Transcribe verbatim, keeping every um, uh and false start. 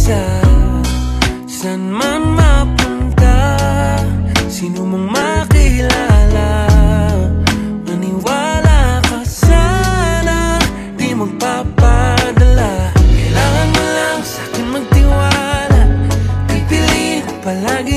mag-isa. San man mapunta, sino mong makilala, maniwala ka sana, di magpapadala. Kailangan mo lang sa'kin magtiwala, pipiliin palagi